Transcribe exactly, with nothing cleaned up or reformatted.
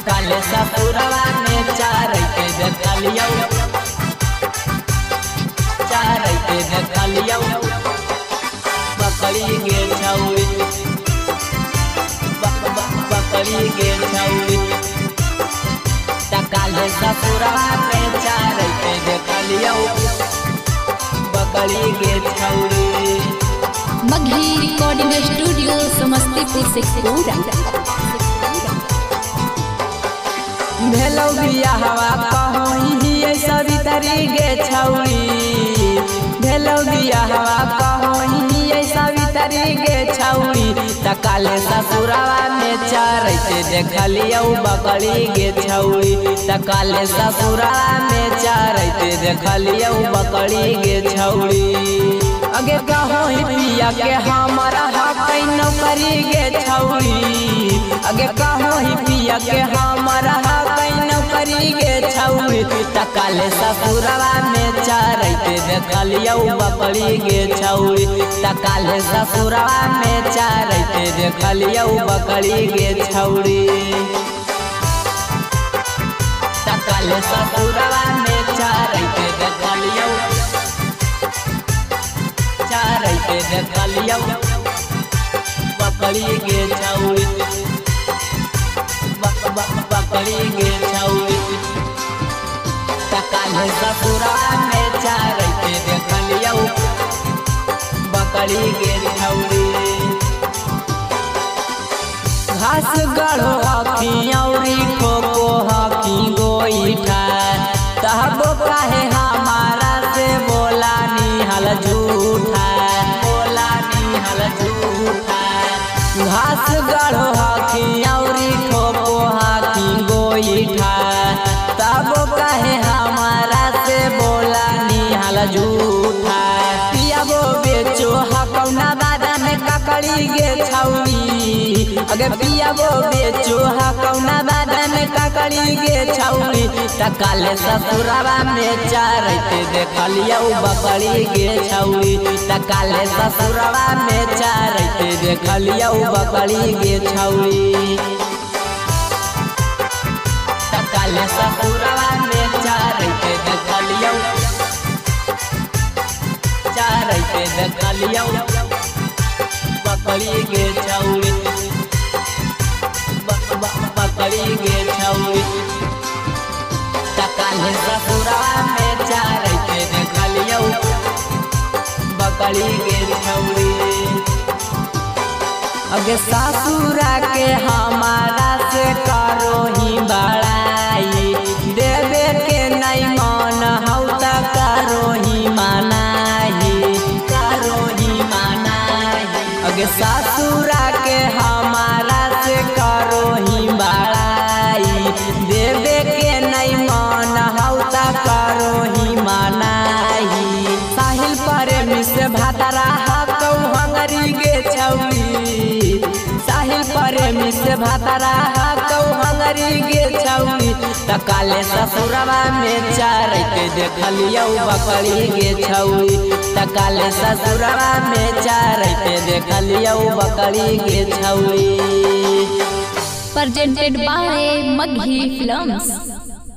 तकाले ससुरवा में चार के देखलियो चार के देखलियो बकरी गे छौरी बकरी गे छौरी तकाले ससुरवा में चार के देखलियो बकरी गे छौरी। मगही रिकॉर्डिंग स्टूडियो समस्तीपुर से पूरा भेलो बियाहवा कहोई सभी तरी गे छौरी भेलो बियाहवा कहोई सभी तरी गे छौरी तकाले ससुरवा में चार के देखलियो बकरी गे छौरी तकाले ससुरवा में चार के देखलियो बकरी गे छौरी। अगे कहोई पिया के हमारा हक नौकरी गे छौरी अगे कहोई पिया के हमारा हक नौकरी गे छौरी तकाले ससुरवा में चार के देखलियो बकरी गे छौरी तकाले ससुरवा में चार के देखलियो बकरी गे छौरी तकाले ससुरवा में चार के देखलियो चार के देखलियो बकरी गे छौरी बकरी गे छौरी तकाले ससुरवा में चार के देखलियो बकरी गे छौरी। घास गढ़ो हकी औरी ठोको हकी गोईठा तहबो काहे हमारा से बोला निहल झूठा बोला निहल झूठा। घास गढ़ो हकी औरी ठोको हकी गोईठा तबो काहे हमारा से बोला निहल झूठा। पियाबो बेचो हकौना बादा में ककड़ी गे छौरी अगे पियाबो बेचो हकौना बादा में ककड़ी गे छौरी तकाले ससुरवा में चार के देखलियो बकरी गे छौरी तकाले ससुरवा में चार के देखलियो बकरी गे छौरी तकाले ससुरवा में चार के देखलियो चार के देखलियो बकरी गे छौरी बकरी गे छौरी तकाले ससुरवा में चार के देखलियो बकरी गे छौरी। अगे ससुरा के हमारा से करो ही बड़ाई देवे के नहीं मन हौ त करो ही मनाही करो ही मनाही। अगे ससुरा के हमारा से करो ही बड़ाई देवे के नहीं मन हौ त करो ही मनाही। साहिल प्रेमी से भातरा हकौ हंगरी गे छौरी साहिल प्रेमी से भातरा हकौ हंगरी गे छौरी तकाले ससुरवा में चार के देखलियो बकरी गे छौरी तकाले ससुरवा में चार के देखलियो बकरी गे छौरी। presented by Maghi Films।